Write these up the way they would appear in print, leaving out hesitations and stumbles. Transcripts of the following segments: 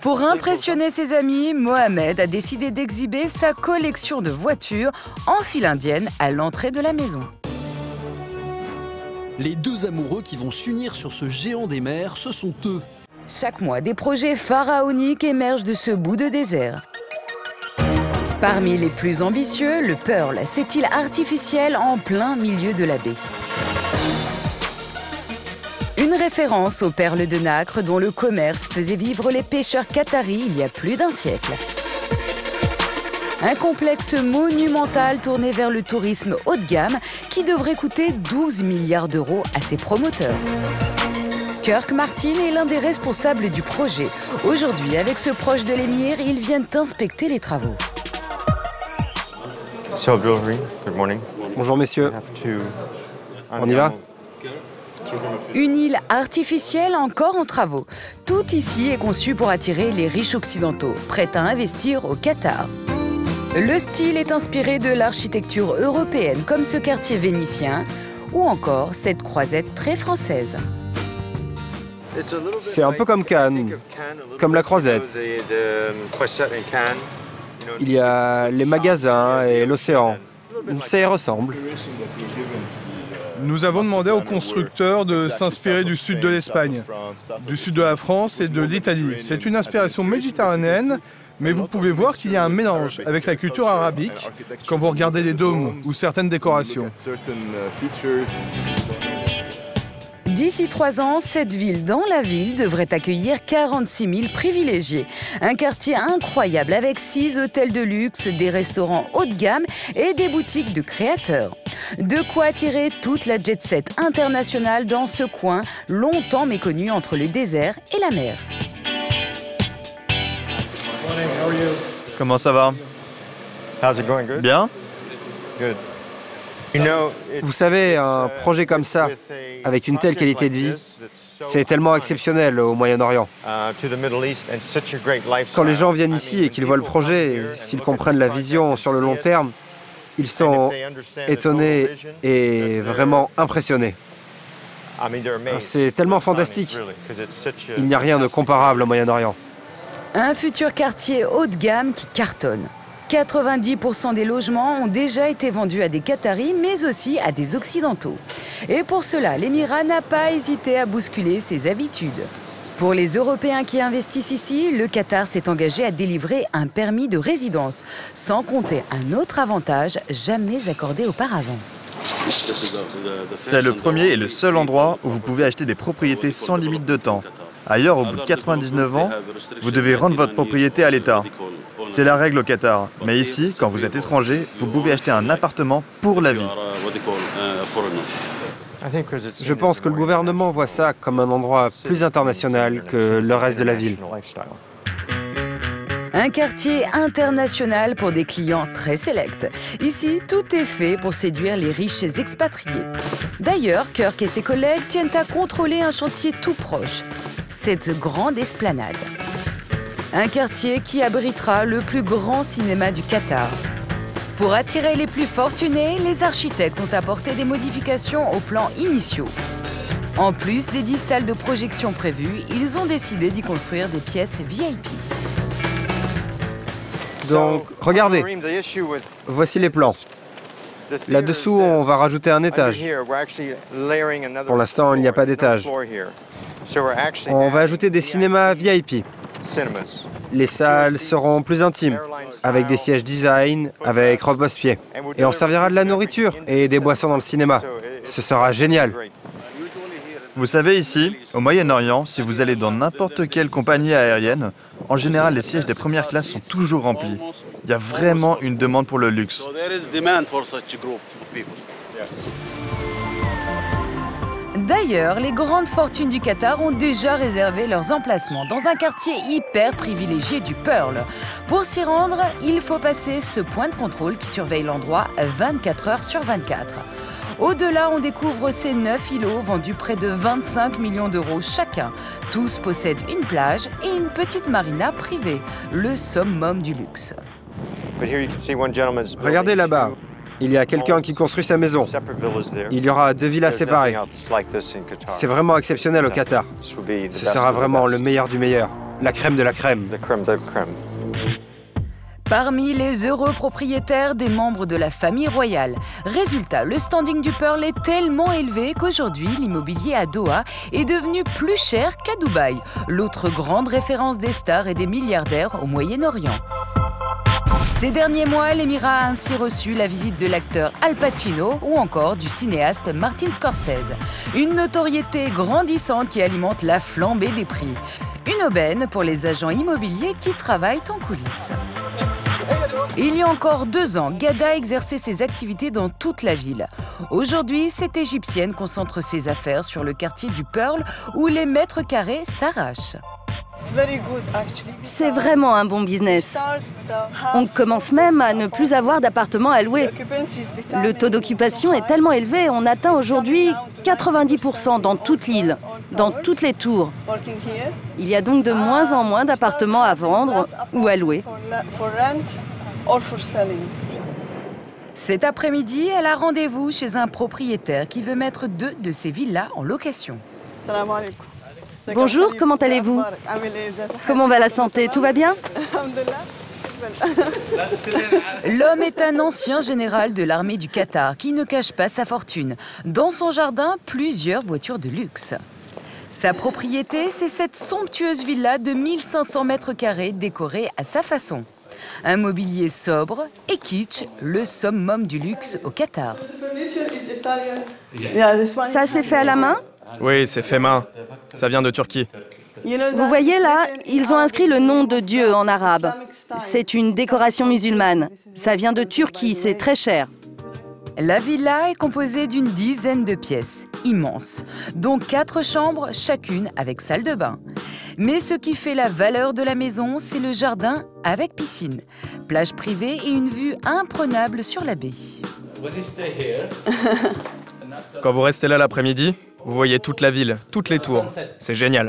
Pour impressionner ses amis, Mohamed a décidé d'exhiber sa collection de voitures en file indienne à l'entrée de la maison. Les deux amoureux qui vont s'unir sur ce géant des mers, ce sont eux. Chaque mois, des projets pharaoniques émergent de ce bout de désert. Parmi les plus ambitieux, le Pearl, cette île artificielle en plein milieu de la baie. Une référence aux perles de nacre dont le commerce faisait vivre les pêcheurs qataris il y a plus d'un siècle. Un complexe monumental tourné vers le tourisme haut de gamme qui devrait coûter 12 milliards d'euros à ses promoteurs. Kirk Martin est l'un des responsables du projet. Aujourd'hui, avec ce proche de l'émir, ils viennent inspecter les travaux. Bonjour messieurs. On y va? Une île artificielle encore en travaux. Tout ici est conçu pour attirer les riches occidentaux, prêts à investir au Qatar. Le style est inspiré de l'architecture européenne, comme ce quartier vénitien, ou encore cette croisette très française. C'est un peu comme Cannes, comme la Croisette. Il y a les magasins et l'océan. Ça y ressemble. Nous avons demandé aux constructeurs de s'inspirer du sud de l'Espagne, du sud de la France et de l'Italie. C'est une inspiration méditerranéenne, mais vous pouvez voir qu'il y a un mélange avec la culture arabique quand vous regardez les dômes ou certaines décorations. D'ici 3 ans, cette ville dans la ville devrait accueillir 46 000 privilégiés. Un quartier incroyable avec 6 hôtels de luxe, des restaurants haut de gamme et des boutiques de créateurs. De quoi attirer toute la jet-set internationale dans ce coin longtemps méconnu entre le désert et la mer. Comment ça va? Bien? Vous savez, un projet comme ça, avec une telle qualité de vie, c'est tellement exceptionnel au Moyen-Orient. Quand les gens viennent ici et qu'ils voient le projet, s'ils comprennent la vision sur le long terme, ils sont étonnés et vraiment impressionnés. C'est tellement fantastique. Il n'y a rien de comparable au Moyen-Orient. Un futur quartier haut de gamme qui cartonne. 90% des logements ont déjà été vendus à des Qataris, mais aussi à des Occidentaux. Et pour cela, l'Émirat n'a pas hésité à bousculer ses habitudes. Pour les Européens qui investissent ici, le Qatar s'est engagé à délivrer un permis de résidence, sans compter un autre avantage jamais accordé auparavant. C'est le premier et le seul endroit où vous pouvez acheter des propriétés sans limite de temps. Ailleurs, au bout de 99 ans, vous devez rendre votre propriété à l'État. C'est la règle au Qatar. Mais ici, quand vous êtes étranger, vous pouvez acheter un appartement pour la vie. Je pense que le gouvernement voit ça comme un endroit plus international que le reste de la ville. Un quartier international pour des clients très sélects. Ici, tout est fait pour séduire les riches expatriés. D'ailleurs, Kirk et ses collègues tiennent à contrôler un chantier tout proche, cette grande esplanade. Un quartier qui abritera le plus grand cinéma du Qatar. Pour attirer les plus fortunés, les architectes ont apporté des modifications aux plans initiaux. En plus des 10 salles de projection prévues, ils ont décidé d'y construire des pièces VIP. Donc, regardez, voici les plans. Là-dessous, on va rajouter un étage. Pour l'instant, il n'y a pas d'étage. On va ajouter des cinémas VIP. Les salles seront plus intimes, avec des sièges design, avec repose-pied. Et on servira de la nourriture et des boissons dans le cinéma. Ce sera génial. Vous savez, ici, au Moyen-Orient, si vous allez dans n'importe quelle compagnie aérienne, en général, les sièges des premières classes sont toujours remplis. Il y a vraiment une demande pour le luxe. D'ailleurs, les grandes fortunes du Qatar ont déjà réservé leurs emplacements dans un quartier hyper privilégié du Pearl. Pour s'y rendre, il faut passer ce point de contrôle qui surveille l'endroit 24 heures sur 24. Au-delà, on découvre ces 9 îlots vendus près de 25 millions d'euros chacun. Tous possèdent une plage et une petite marina privée, le summum du luxe. Regardez là-bas. Il y a quelqu'un qui construit sa maison. Il y aura 2 villas séparées. C'est vraiment exceptionnel au Qatar. Ce sera vraiment le meilleur du meilleur. La crème de la crème. Parmi les heureux propriétaires des membres de la famille royale. Résultat, le standing du Pearl est tellement élevé qu'aujourd'hui, l'immobilier à Doha est devenu plus cher qu'à Dubaï, l'autre grande référence des stars et des milliardaires au Moyen-Orient. Ces derniers mois, l'émirat a ainsi reçu la visite de l'acteur Al Pacino ou encore du cinéaste Martin Scorsese. Une notoriété grandissante qui alimente la flambée des prix. Une aubaine pour les agents immobiliers qui travaillent en coulisses. Il y a encore 2 ans, Ghada exerçait ses activités dans toute la ville. Aujourd'hui, cette Égyptienne concentre ses affaires sur le quartier du Pearl où les mètres carrés s'arrachent. C'est vraiment un bon business. On commence même à ne plus avoir d'appartements à louer. Le taux d'occupation est tellement élevé, on atteint aujourd'hui 90% dans toute l'île, dans toutes les tours. Il y a donc de moins en moins d'appartements à vendre ou à louer. Cet après-midi, elle a rendez-vous chez un propriétaire qui veut mettre 2 de ses villas en location. Bonjour, comment allez-vous? Comment va la santé? Tout va bien? L'homme est un ancien général de l'armée du Qatar qui ne cache pas sa fortune. Dans son jardin, plusieurs voitures de luxe. Sa propriété, c'est cette somptueuse villa de 1500 mètres carrés décorée à sa façon. Un mobilier sobre et kitsch, le summum du luxe au Qatar. Ça s'est fait à la main? Oui, c'est fait main. Ça vient de Turquie. Vous voyez là, ils ont inscrit le nom de Dieu en arabe. C'est une décoration musulmane. Ça vient de Turquie, c'est très cher. La villa est composée d'une dizaine de pièces, immenses, dont 4 chambres, chacune avec salle de bain. Mais ce qui fait la valeur de la maison, c'est le jardin avec piscine, plage privée et une vue imprenable sur la baie. Quand vous restez là l'après-midi, vous voyez toute la ville, toutes les tours. C'est génial.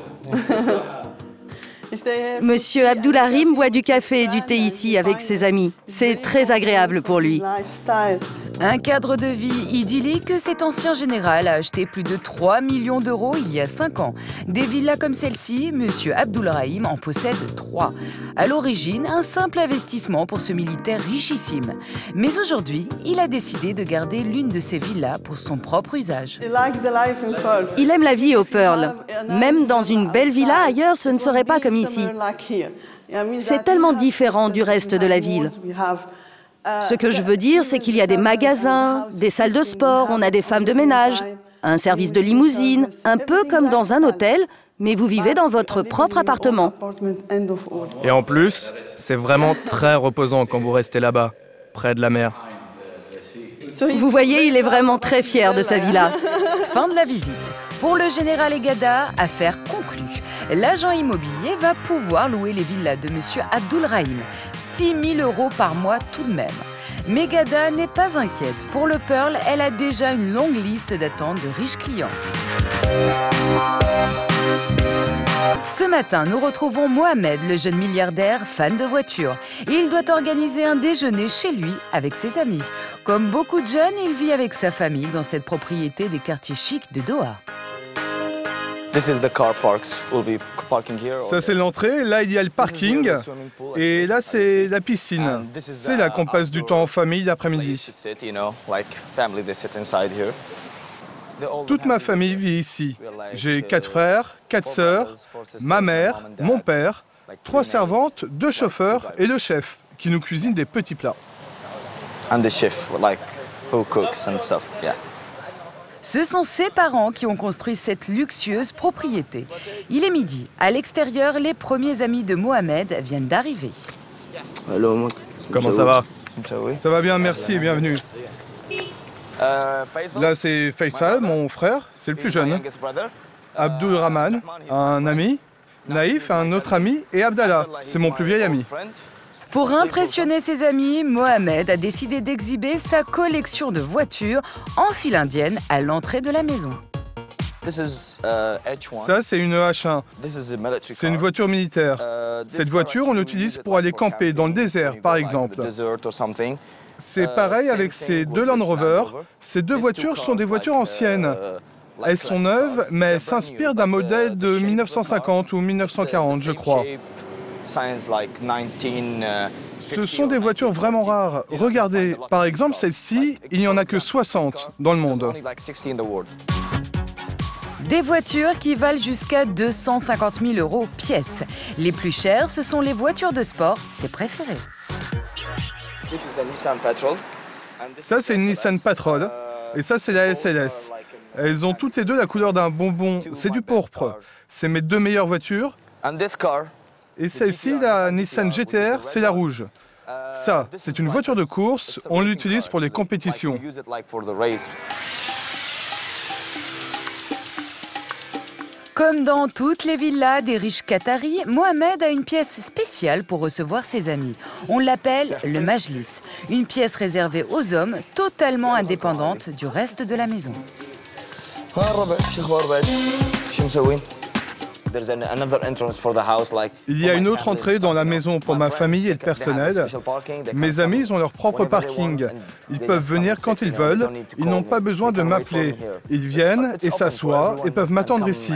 Monsieur Abdulharim boit du café et du thé ici avec ses amis. C'est très agréable pour lui. Un cadre de vie idyllique que cet ancien général a acheté plus de 3 millions d'euros il y a 5 ans. Des villas comme celle-ci, Monsieur Abdulharim en possède 3. À l'origine, un simple investissement pour ce militaire richissime. Mais aujourd'hui, il a décidé de garder l'une de ses villas pour son propre usage. Il aime la vie au Pearl. Même dans une belle villa ailleurs, ce ne serait pas comme ici. C'est tellement différent du reste de la ville. Ce que je veux dire, c'est qu'il y a des magasins, des salles de sport, on a des femmes de ménage, un service de limousine, un peu comme dans un hôtel, mais vous vivez dans votre propre appartement. Et en plus, c'est vraiment très reposant quand vous restez là-bas, près de la mer. Vous voyez, il est vraiment très fier de sa villa. Fin de la visite. Pour le général Ghada, affaire conclue. L'agent immobilier va pouvoir louer les villas de Monsieur Abdulharim. 6 000 € par mois tout de même. Mais Ghada n'est pas inquiète. Pour le Pearl, elle a déjà une longue liste d'attente de riches clients. Ce matin, nous retrouvons Mohamed, le jeune milliardaire fan de voitures. Il doit organiser un déjeuner chez lui avec ses amis. Comme beaucoup de jeunes, il vit avec sa famille dans cette propriété des quartiers chics de Doha. Ça, c'est l'entrée. Là, il y a le parking. Et là, c'est la piscine. C'est là qu'on passe du temps en famille l'après-midi. Toute ma famille vit ici. J'ai 4 frères, 4 sœurs, ma mère, mon père, 3 servantes, 2 chauffeurs et le chef qui nous cuisine des petits plats. Ce sont ses parents qui ont construit cette luxueuse propriété. Il est midi. À l'extérieur, les premiers amis de Mohamed viennent d'arriver. Comment ça va? Ça va bien, merci et bienvenue. Là, c'est Faisal, mon frère, c'est le plus jeune. Abdulrahman, un ami. Naïf, un autre ami. Et Abdallah, c'est mon plus vieil ami. Pour impressionner ses amis, Mohamed a décidé d'exhiber sa collection de voitures en file indienne à l'entrée de la maison. Ça, c'est une H1. C'est une voiture militaire. Cette voiture, on l'utilise pour aller camper dans le désert, par exemple. C'est pareil avec ces 2 Land Rover. Ces 2 voitures sont des voitures anciennes. Elles sont neuves, mais elles s'inspirent d'un modèle de 1950 ou 1940, je crois. Ce sont des voitures vraiment rares. Regardez, par exemple, celle-ci, il n'y en a que 60 dans le monde. Des voitures qui valent jusqu'à 250 000 € pièce. Les plus chères, ce sont les voitures de sport, ses préférées. Ça, c'est une Nissan Patrol. Et ça, c'est la SLS. Elles ont toutes les deux la couleur d'un bonbon. C'est du pourpre. C'est mes deux meilleures voitures. Et celle-ci, la Nissan GTR, c'est la rouge. Ça, c'est une voiture de course. On l'utilise pour les compétitions. Comme dans toutes les villas des riches Qataris, Mohamed a une pièce spéciale pour recevoir ses amis. On l'appelle le Majlis, une pièce réservée aux hommes, totalement indépendante du reste de la maison. Il y a une autre entrée dans la maison pour ma famille et le personnel. Mes amis, ils ont leur propre parking. Ils peuvent venir quand ils veulent. Ils n'ont pas besoin de m'appeler. Ils viennent et s'assoient et peuvent m'attendre ici.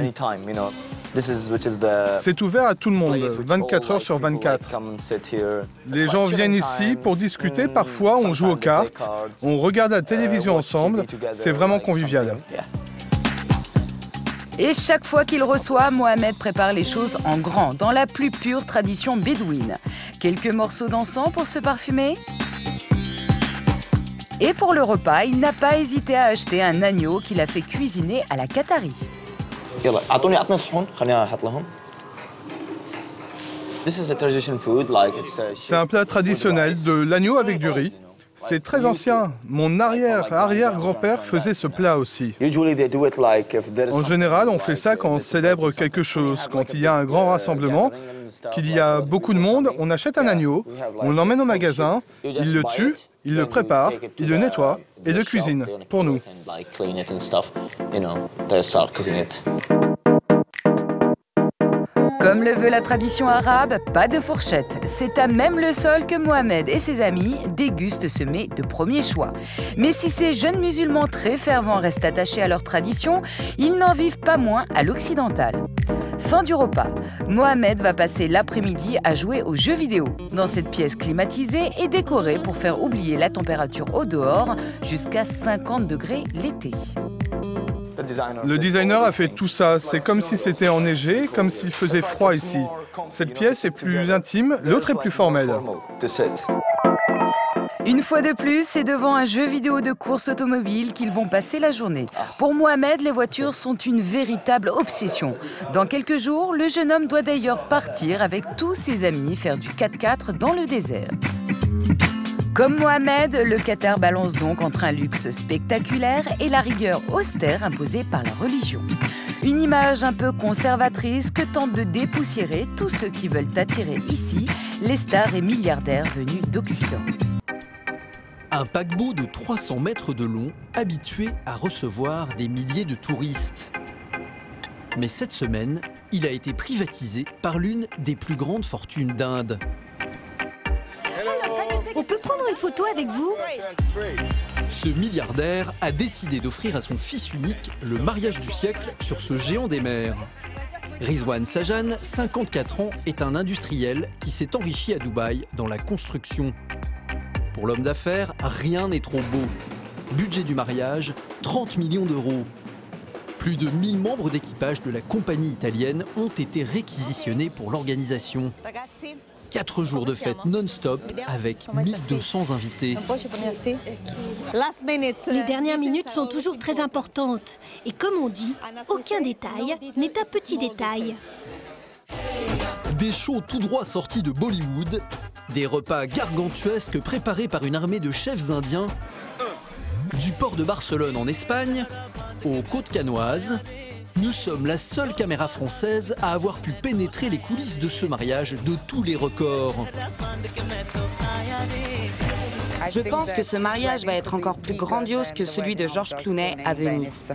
C'est ouvert à tout le monde, 24 heures sur 24. Les gens viennent ici pour discuter. Parfois, on joue aux cartes, on regarde la télévision ensemble. C'est vraiment convivial. Et chaque fois qu'il reçoit, Mohamed prépare les choses en grand, dans la plus pure tradition bédouine. Quelques morceaux d'encens pour se parfumer. Et pour le repas, il n'a pas hésité à acheter un agneau qu'il a fait cuisiner à la Qatarie. C'est un plat traditionnel de l'agneau avec du riz. C'est très ancien. Mon arrière-arrière-grand-père faisait ce plat aussi. En général, on fait ça quand on célèbre quelque chose, quand il y a un grand rassemblement, qu'il y a beaucoup de monde, on achète un agneau, on l'emmène au magasin, il le tue, il le prépare, il le nettoie et le cuisine pour nous. Comme le veut la tradition arabe, pas de fourchette. C'est à même le sol que Mohamed et ses amis dégustent ce mets de premier choix. Mais si ces jeunes musulmans très fervents restent attachés à leur tradition, ils n'en vivent pas moins à l'occidental. Fin du repas. Mohamed va passer l'après-midi à jouer aux jeux vidéo, dans cette pièce climatisée et décorée pour faire oublier la température au dehors, jusqu'à 50 degrés l'été. Le designer a fait tout ça. C'est comme si c'était enneigé, comme s'il faisait froid ici. Cette pièce est plus intime, l'autre est plus formelle. Une fois de plus, c'est devant un jeu vidéo de course automobile qu'ils vont passer la journée. Pour Mohamed, les voitures sont une véritable obsession. Dans quelques jours, le jeune homme doit d'ailleurs partir avec tous ses amis faire du 4x4 dans le désert. Comme Mohamed, le Qatar balance donc entre un luxe spectaculaire et la rigueur austère imposée par la religion. Une image un peu conservatrice que tentent de dépoussiérer tous ceux qui veulent attirer ici les stars et milliardaires venus d'Occident. Un paquebot de 300 mètres de long, habitué à recevoir des milliers de touristes. Mais cette semaine, il a été privatisé par l'une des plus grandes fortunes d'Inde. On peut prendre une photo avec vous? Ce milliardaire a décidé d'offrir à son fils unique le mariage du siècle sur ce géant des mers. Rizwan Sajan, 54 ans, est un industriel qui s'est enrichi à Dubaï dans la construction. Pour l'homme d'affaires, rien n'est trop beau. Budget du mariage, 30 millions d'euros. Plus de 1000 membres d'équipage de la compagnie italienne ont été réquisitionnés pour l'organisation. 4 jours de fête non-stop avec 1200 invités. Les dernières minutes sont toujours très importantes. Et comme on dit, aucun détail n'est un petit détail. Des shows tout droit sortis de Bollywood, des repas gargantuesques préparés par une armée de chefs indiens, du port de Barcelone en Espagne aux côtes canoises. Nous sommes la seule caméra française à avoir pu pénétrer les coulisses de ce mariage de tous les records. Je pense que ce mariage va être encore plus grandiose que celui de George Clooney à Venise.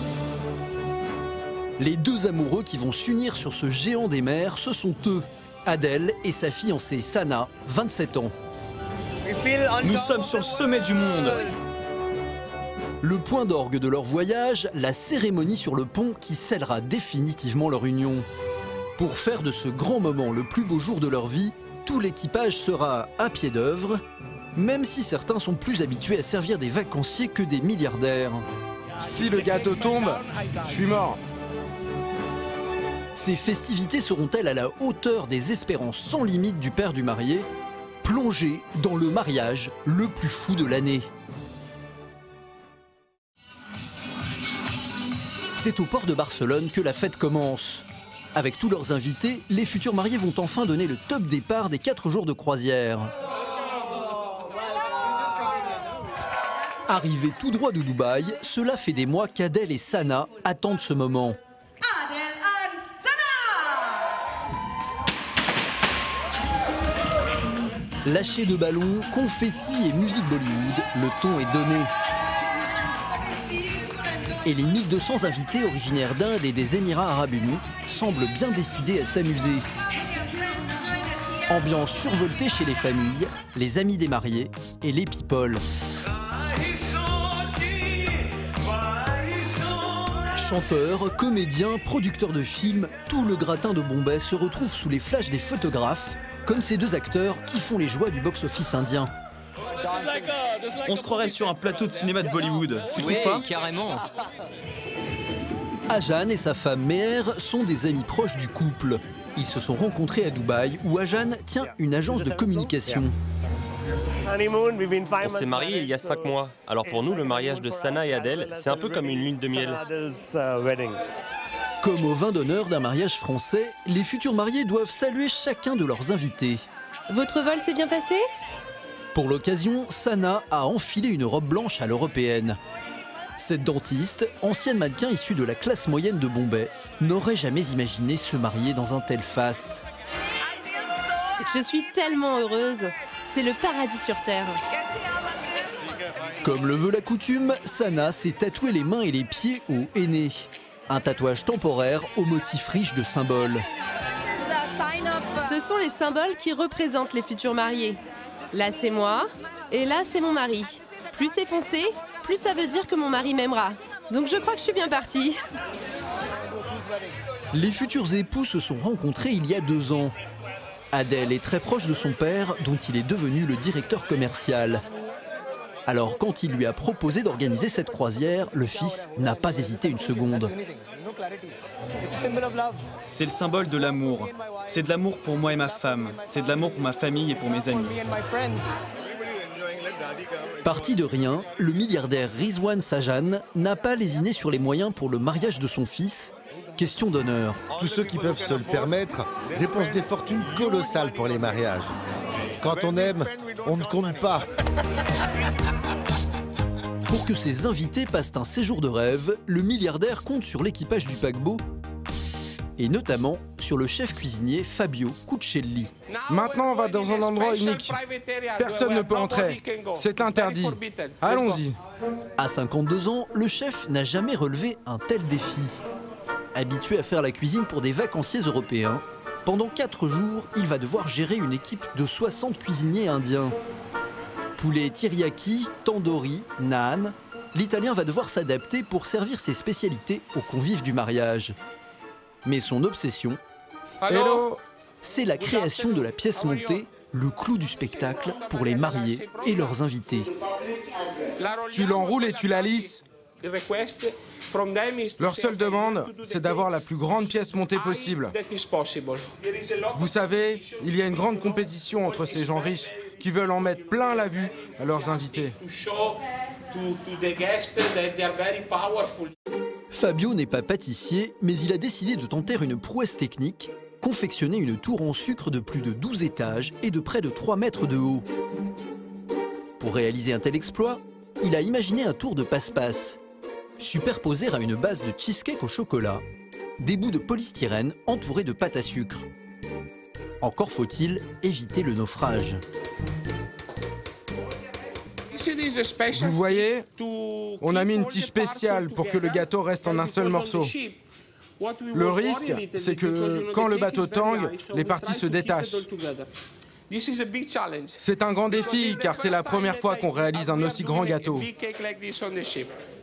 Les deux amoureux qui vont s'unir sur ce géant des mers, ce sont eux, Adèle et sa fiancée Sana, 27 ans. Nous sommes sur le sommet du monde. Le point d'orgue de leur voyage, la cérémonie sur le pont qui scellera définitivement leur union. Pour faire de ce grand moment le plus beau jour de leur vie, tout l'équipage sera à pied d'œuvre, même si certains sont plus habitués à servir des vacanciers que des milliardaires. Si le gâteau tombe, je suis mort. Ces festivités seront-elles à la hauteur des espérances sans limite du père du marié, plongé dans le mariage le plus fou de l'année? C'est au port de Barcelone que la fête commence. Avec tous leurs invités, les futurs mariés vont enfin donner le top départ des 4 jours de croisière. Arrivés tout droit de Dubaï, cela fait des mois qu'Adèle et Sana attendent ce moment. Lâcher de ballons, confettis et musique Bollywood, le ton est donné. Et les 1200 invités originaires d'Inde et des Émirats Arabes Unis semblent bien décidés à s'amuser. Ambiance survoltée chez les familles, les amis des mariés et les people. Chanteurs, comédiens, producteurs de films, tout le gratin de Bombay se retrouve sous les flashs des photographes, comme ces 2 acteurs qui font les joies du box-office indien. On se croirait sur un plateau de cinéma de Bollywood, tu trouves pas? Oui, carrément. Ajan et sa femme Meher sont des amis proches du couple. Ils se sont rencontrés à Dubaï, où Ajan tient une agence de communication. On s'est mariés il y a 5 mois. Alors pour nous, le mariage de Sana et Adèle, c'est un peu comme une lune de miel. Comme au vin d'honneur d'un mariage français, les futurs mariés doivent saluer chacun de leurs invités. Votre vol s'est bien passé? Pour l'occasion, Sana a enfilé une robe blanche à l'européenne. Cette dentiste, ancienne mannequin issue de la classe moyenne de Bombay, n'aurait jamais imaginé se marier dans un tel faste. Je suis tellement heureuse. C'est le paradis sur Terre. Comme le veut la coutume, Sana s'est tatoué les mains et les pieds au henné. Un tatouage temporaire au motif riche de symboles. Ce sont les symboles qui représentent les futurs mariés. Là, c'est moi, et là, c'est mon mari. Plus c'est foncé, plus ça veut dire que mon mari m'aimera. Donc je crois que je suis bien partie. Les futurs époux se sont rencontrés il y a 2 ans. Adèle est très proche de son père, dont il est devenu le directeur commercial. Alors quand il lui a proposé d'organiser cette croisière, le fils n'a pas hésité une seconde. C'est le symbole de l'amour. C'est de l'amour pour moi et ma femme. C'est de l'amour pour ma famille et pour mes amis. Parti de rien, le milliardaire Rizwan Sajan n'a pas lésiné sur les moyens pour le mariage de son fils. Question d'honneur. Tous ceux qui peuvent se le permettre dépensent des fortunes colossales pour les mariages. Quand on aime, on ne compte pas. Pour que ses invités passent un séjour de rêve, le milliardaire compte sur l'équipage du paquebot et notamment sur le chef cuisinier Fabio Cuccelli. Maintenant, on va dans un endroit unique. Personne ne peut entrer. C'est interdit. Allons-y. À 52 ans, le chef n'a jamais relevé un tel défi. Habitué à faire la cuisine pour des vacanciers européens, pendant 4 jours, il va devoir gérer une équipe de 60 cuisiniers indiens. Poulet teriyaki, tandoori, naan, l'Italien va devoir s'adapter pour servir ses spécialités aux convives du mariage. Mais son obsession, c'est la création de la pièce montée, le clou du spectacle pour les mariés et leurs invités. Tu l'enroules et tu la lisses. Leur seule demande, c'est d'avoir la plus grande pièce montée possible. Vous savez, il y a une grande compétition entre ces gens riches qui veulent en mettre plein la vue à leurs invités. Fabio n'est pas pâtissier, mais il a décidé de tenter une prouesse technique, confectionner une tour en sucre de plus de 12 étages et de près de 3 mètres de haut. Pour réaliser un tel exploit, il a imaginé un tour de passe-passe, superposé à une base de cheesecake au chocolat, des bouts de polystyrène entourés de pâte à sucre. Encore faut-il éviter le naufrage. Vous voyez, on a mis une tige spéciale pour que le gâteau reste en un seul morceau. Le risque, c'est que quand le bateau tangue, les parties se détachent. C'est un grand défi car c'est la première fois qu'on réalise un aussi grand gâteau.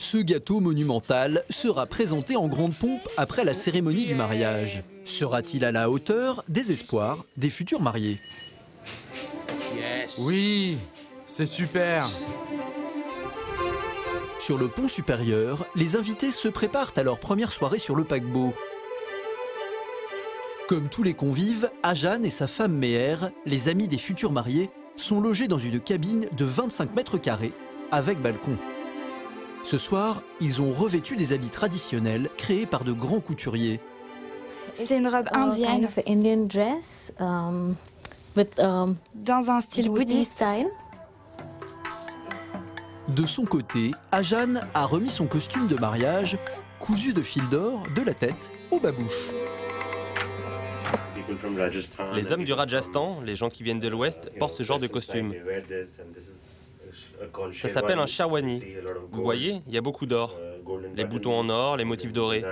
Ce gâteau monumental sera présenté en grande pompe après la cérémonie du mariage. Sera-t-il à la hauteur des espoirs des futurs mariés? Oui, c'est super. Sur le pont supérieur, les invités se préparent à leur première soirée sur le paquebot. Comme tous les convives, Ajan et sa femme Meher, les amis des futurs mariés, sont logés dans une cabine de 25 mètres carrés avec balcon. Ce soir, ils ont revêtu des habits traditionnels créés par de grands couturiers. C'est une robe indienne, dans un style bouddhiste. De son côté, Ajan a remis son costume de mariage, cousu de fil d'or de la tête aux babouches. Les hommes du Rajasthan, les gens qui viennent de l'Ouest, portent ce genre de costume. Ça s'appelle un sherwani. Vous voyez, il y a beaucoup d'or. Les boutons en or, les motifs dorés.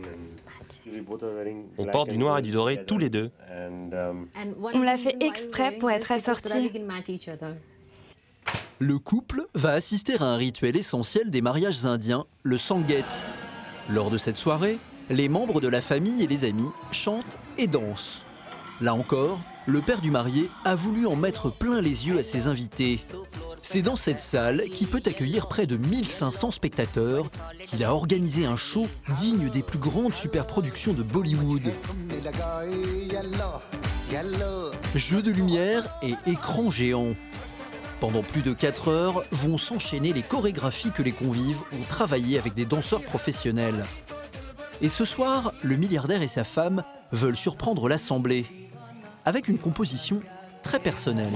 On porte du noir et du doré tous les deux. On l'a fait exprès pour être assortis. Le couple va assister à un rituel essentiel des mariages indiens, le Sangeet. Lors de cette soirée, les membres de la famille et les amis chantent et dansent. Là encore, le père du marié a voulu en mettre plein les yeux à ses invités. C'est dans cette salle, qui peut accueillir près de 1500 spectateurs, qu'il a organisé un show digne des plus grandes superproductions de Bollywood. Jeux de lumière et écran géant. Pendant plus de 4 heures, vont s'enchaîner les chorégraphies que les convives ont travaillées avec des danseurs professionnels. Et ce soir, le milliardaire et sa femme veulent surprendre l'assemblée, avec une composition très personnelle.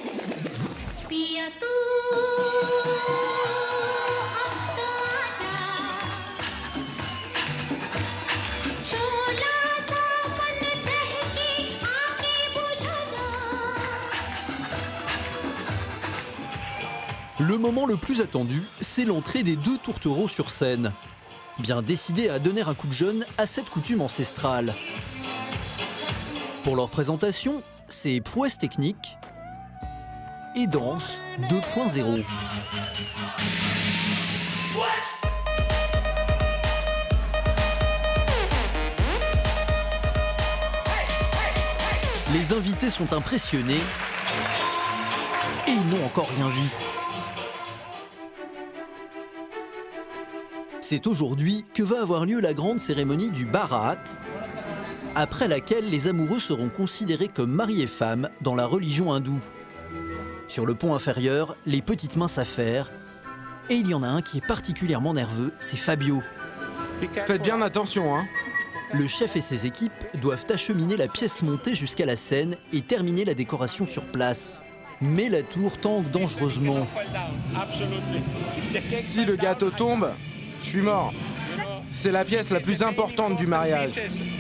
Le moment le plus attendu, c'est l'entrée des 2 tourtereaux sur scène. Bien décidés à donner un coup de jeune à cette coutume ancestrale. Pour leur présentation, c'est prouesse technique et danse 2.0. Les invités sont impressionnés et ils n'ont encore rien vu. C'est aujourd'hui que va avoir lieu la grande cérémonie du Baraat, après laquelle les amoureux seront considérés comme mari et femme dans la religion hindoue. Sur le pont inférieur, les petites mains s'affairent, et il y en a un qui est particulièrement nerveux, c'est Fabio. Faites bien attention, hein. Le chef et ses équipes doivent acheminer la pièce montée jusqu'à la scène et terminer la décoration sur place. Mais la tour tangue dangereusement. Si le gâteau tombe, je suis mort. C'est la pièce la plus importante du mariage.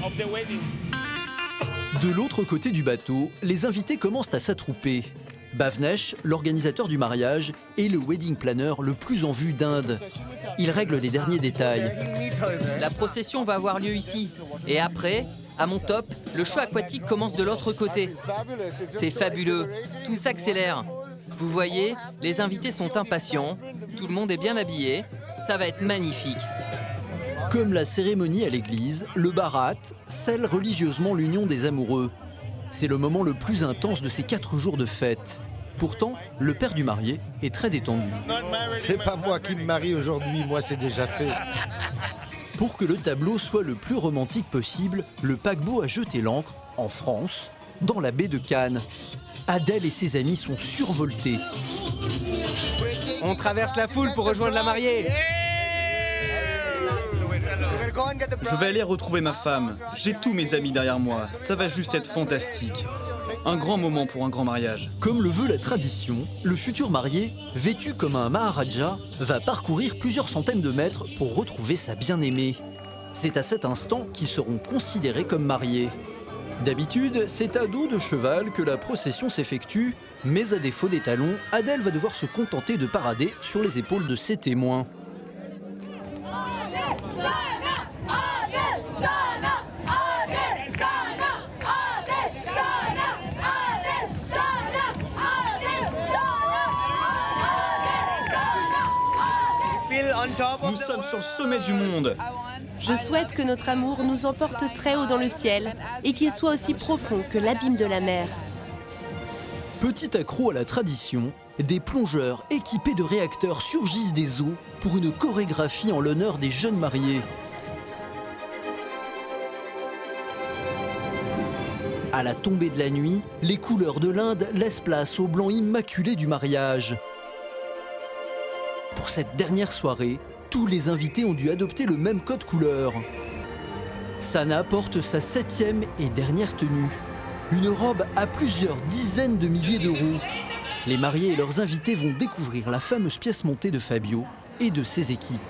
De l'autre côté du bateau, les invités commencent à s'attrouper. Bhavnesh, l'organisateur du mariage, est le wedding planner le plus en vue d'Inde. Il règle les derniers détails. La procession va avoir lieu ici. Et après, à mon top, le show aquatique commence de l'autre côté. C'est fabuleux. Tout s'accélère. Vous voyez, les invités sont impatients. Tout le monde est bien habillé. Ça va être magnifique. Comme la cérémonie à l'église, le Baraat scelle religieusement l'union des amoureux. C'est le moment le plus intense de ces 4 jours de fête. Pourtant, le père du marié est très détendu. C'est pas moi qui me marie aujourd'hui, moi c'est déjà fait. Pour que le tableau soit le plus romantique possible, le paquebot a jeté l'ancre, en France, dans la baie de Cannes. Adèle et ses amis sont survoltés. On traverse la foule pour rejoindre la mariée. Je vais aller retrouver ma femme. J'ai tous mes amis derrière moi. Ça va juste être fantastique. Un grand moment pour un grand mariage. Comme le veut la tradition, le futur marié, vêtu comme un Maharaja, va parcourir plusieurs centaines de mètres pour retrouver sa bien-aimée. C'est à cet instant qu'ils seront considérés comme mariés. D'habitude, c'est à dos de cheval que la procession s'effectue, mais à défaut des talons, Adèle va devoir se contenter de parader sur les épaules de ses témoins. Nous sommes sur le sommet du monde. Je souhaite que notre amour nous emporte très haut dans le ciel et qu'il soit aussi profond que l'abîme de la mer. Petit accro à la tradition, des plongeurs équipés de réacteurs surgissent des eaux pour une chorégraphie en l'honneur des jeunes mariés. À la tombée de la nuit, les couleurs de l'Inde laissent place au blanc immaculé du mariage. Pour cette dernière soirée, tous les invités ont dû adopter le même code couleur. Sana porte sa 7e et dernière tenue. Une robe à plusieurs dizaines de milliers d'euros. Les mariés et leurs invités vont découvrir la fameuse pièce montée de Fabio et de ses équipes.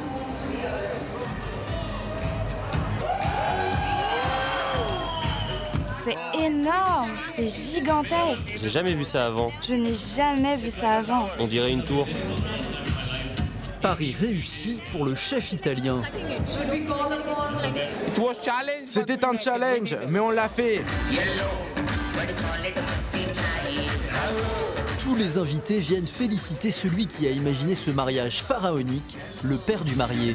C'est énorme, c'est gigantesque. J'ai jamais vu ça avant. Je n'ai jamais vu ça avant. On dirait une tour. Pari réussi pour le chef italien. C'était un challenge, mais on l'a fait. Tous les invités viennent féliciter celui qui a imaginé ce mariage pharaonique, le père du marié.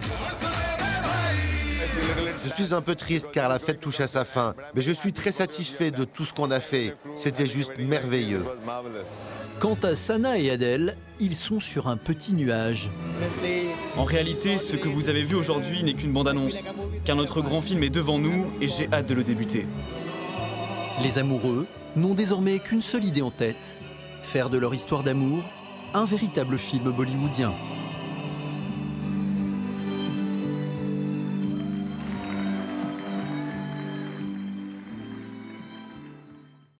Je suis un peu triste car la fête touche à sa fin, mais je suis très satisfait de tout ce qu'on a fait. C'était juste merveilleux. Quant à Sana et Adèle, ils sont sur un petit nuage. En réalité, ce que vous avez vu aujourd'hui n'est qu'une bande-annonce, car notre grand film est devant nous et j'ai hâte de le débuter. Les amoureux n'ont désormais qu'une seule idée en tête, faire de leur histoire d'amour un véritable film bollywoodien.